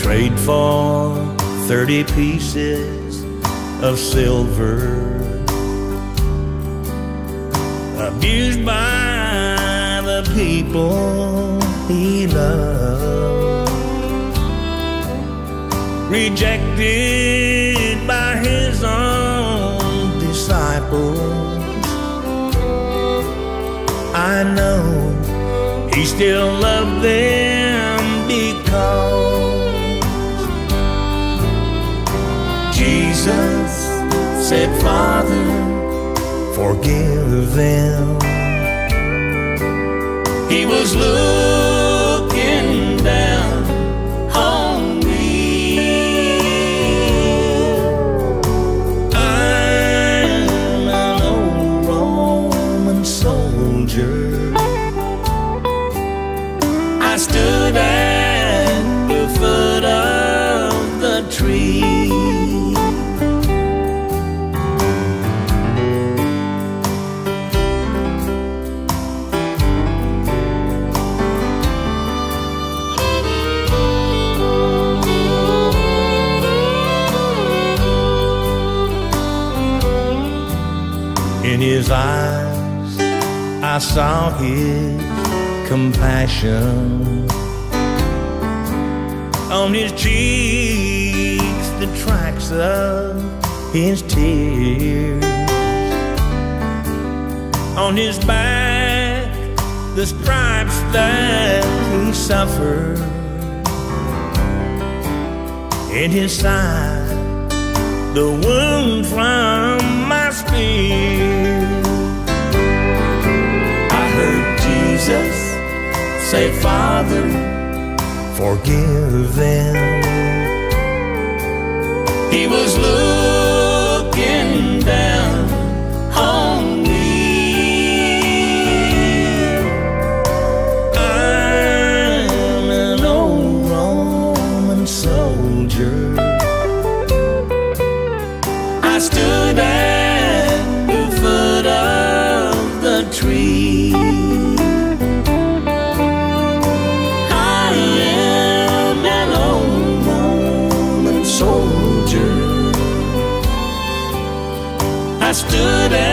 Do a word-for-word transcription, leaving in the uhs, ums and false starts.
trade for thirty pieces of silver. Abused by the people he loved, rejected by his own disciples. I know he still loved them because Jesus said, Father, forgive them. He was looking down on me. I'm an old Roman soldier. I stood at the foot of the tree. In his eyes, I saw his compassion. On his cheeks, the tracks of his tears. On his back, the stripes that he suffered. In his side, the wound from my spear. I heard Jesus say, Father, forgive them. He was looking down on me. I'm an old Roman soldier. I stood at the foot of the tree. I am an old Roman soldier. I stood at